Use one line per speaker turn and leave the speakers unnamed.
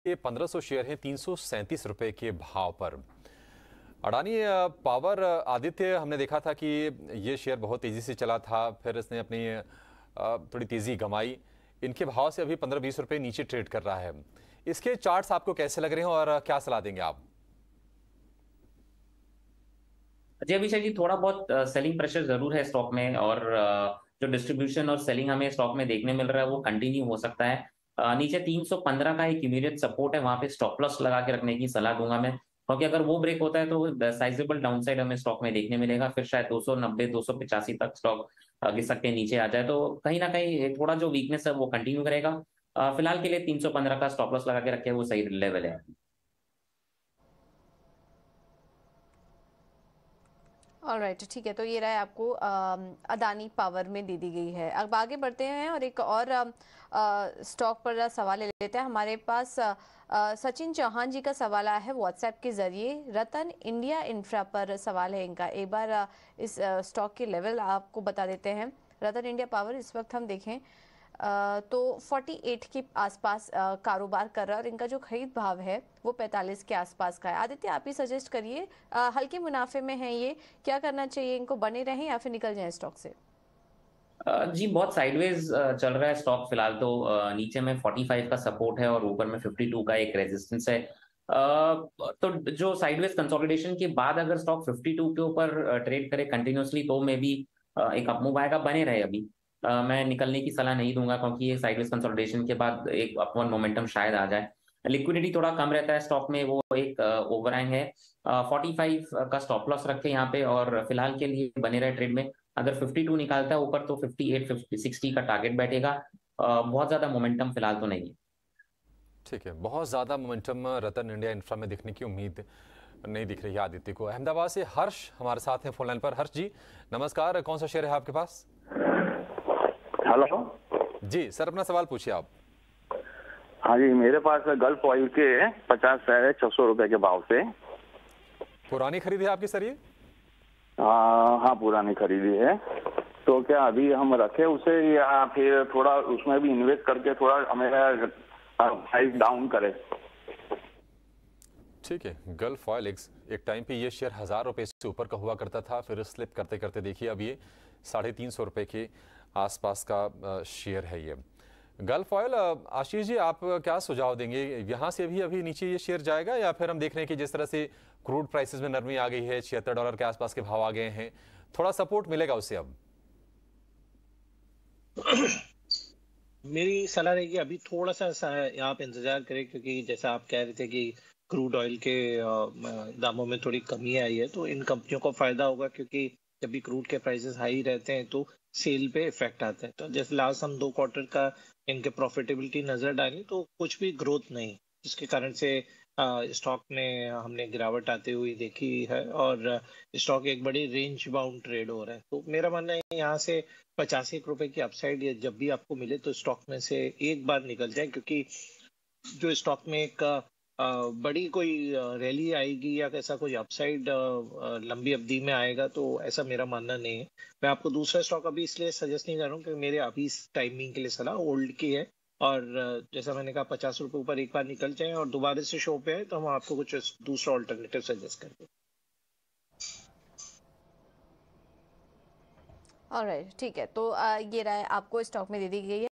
ये 1500 शेयर हैं 337 रुपए के भाव पर। अडानी पावर आदित्य हमने देखा था कि ये शेयर बहुत तेजी से चला था, फिर इसने अपनी थोड़ी तेजी गंवाई। इनके भाव से अभी 15-20 रुपए नीचे ट्रेड कर रहा है। इसके चार्ट्स आपको कैसे लग रहे हैं और क्या सलाह देंगे आप?
जी अभिषेक जी, थोड़ा बहुत सेलिंग प्रेशर जरूर है स्टॉक में। और जो डिस्ट्रीब्यूशन और सेलिंग हमें स्टॉक में देखने मिल रहा है वो कंटिन्यू हो सकता है। नीचे 315 का एक इमीडिएट सपोर्ट है, वहां पे स्टॉप लॉस लगा के रखने की सलाह दूंगा मैं, क्योंकि अगर वो ब्रेक होता है तो साइजेबल डाउनसाइड हमें स्टॉक में देखने मिलेगा। फिर शायद 290 285 तक स्टॉक घिसक के नीचे आ जाए, तो कहीं ना कहीं थोड़ा जो वीकनेस है वो कंटिन्यू करेगा। फिलहाल के लिए 315 का स्टॉप लॉस लगा के रखे, वो सही लेवल है।
ऑलराइट, ठीक है। तो ये राय आपको अदानी पावर में दे दी गई है। अब आगे बढ़ते हैं और एक और स्टॉक पर सवाल ले लेते हैं। हमारे पास सचिन चौहान जी का सवाल आया है व्हाट्सएप के जरिए। रतन इंडिया इंफ्रा पर सवाल है इनका। एक बार इस स्टॉक के लेवल आपको बता देते हैं। रतन इंडिया पावर इस वक्त हम देखें तो 48 के आसपास कारोबार कर रहा है और इनका जो खरीद भाव है वो 45 के आसपास का है। आदित्य, आप ही सजेस्ट करिए, हल्के मुनाफे में है ये, क्या करना चाहिए? इनको बने रहें या फिर निकल जाएं स्टॉक से?
जी बहुत साइडवेज चल रहा है स्टॉक फिलहाल तो। नीचे में 45 का सपोर्ट है और ऊपर में 52 का एक रेजिस्टेंस है। तो जो साइडवेज कंसोलिडेशन के बाद अगर स्टॉक 52 के ऊपर ट्रेड करे कंटिन्यूअसली तो मे बी एक अपमूव आएगा, बने रहे अभी। मैं निकलने की सलाह नहीं दूंगा, क्योंकि ये साइडवेज कंसोलिडेशन के बाद एक अपवर्ड मोमेंटम शायद आ जाए। लिक्विडिटी थोड़ा कम रहता है स्टॉक में, वो एक ओवरहैंग है। 45 का स्टॉप लॉस रखे यहाँ पे और फिलहाल के लिए बने रहे ट्रेड में। अगर 52 निकालता है ऊपर तो 58 60 का टारगेट बैठेगा। बहुत ज्यादा मोमेंटम फिलहाल तो नहीं है।
ठीक है, बहुत ज़्यादा मोमेंटम रतन इंडिया इंफ्रा में दिखने की उम्मीद नहीं दिख रही है आदित्य को। अहमदाबाद से हर्ष हमारे साथ हैं फोन लाइन पर। हर्ष जी नमस्कार, कौन सा शेयर है आपके पास?
हेलो।
जी सर, अपना सवाल पूछिए आप।
हाँ जी, मेरे पास गल्फ ऑयल के 50 शेयर है 600 रुपए के भाव से।
पुरानी खरीद है आपकी सर ये?
हाँ, पुरानी खरीदी है। तो क्या अभी हम रखे उसे या फिर थोड़ा उसमें भी इन्वेस्ट करके थोड़ा हमें प्राइस डाउन करे?
ठीक है, गल्फ ऑयल एक टाइम पे ये शेयर 1000 रुपए से ऊपर का हुआ करता था, फिर स्लिप करते करते देखिए अब ये 350 रुपए के आसपास का शेयर है ये गल्फ ऑयल। आशीष जी, आप क्या सुझाव देंगे? यहाँ से अभी नीचे ये शेयर जाएगा या फिर हम देख रहे हैं कि जिस तरह से क्रूड प्राइसेस में नरमी आ गई है, $76 के आसपास के भाव आ गए हैं, थोड़ा सपोर्ट मिलेगा उससे अब?
मेरी सलाह रहेगी अभी थोड़ा सा आप इंतजार करें, क्योंकि जैसा आप कह रहे थे कि क्रूड ऑयल के दामों में थोड़ी कमी आई है, तो इन कंपनियों को फायदा होगा, क्योंकि जब भी क्रूड के प्राइसेस हाई रहते हैं तो सेल पे इफेक्ट आता है। तो जैसे लास्ट हम 2 क्वार्टर का इनके प्रॉफिटेबिलिटी नजर डाली तो कुछ भी ग्रोथ नहीं, जिसके कारण से स्टॉक में हमने गिरावट आते हुई देखी है और स्टॉक एक बड़ी रेंज बाउंड ट्रेड हो रहा है। तो मेरा मानना है यहाँ से 85 रुपए की अपसाइड या जब भी आपको मिले तो स्टॉक में से एक बार निकल जाए, क्योंकि जो स्टॉक में एक बड़ी कोई रैली आएगी या ऐसा कोई अपसाइड लंबी अवधि में आएगा, तो ऐसा मेरा मानना नहीं है। मैं आपको दूसरा स्टॉक अभी इसलिए सजेस्ट नहीं कर रहा हूँ क्योंकि मेरे अभी इस टाइमिंग के लिए सलाह ओल्ड की है। और जैसा मैंने कहा 50 रुपए ऊपर एक बार निकल जाए और दोबारा से शो पे आए तो हम आपको कुछ दूसरा ऑल्टरनेटिव सजेस्ट करते हैं।
ऑलराइट, ठीक है। तो ये राय आपको स्टॉक में दे दी गई है।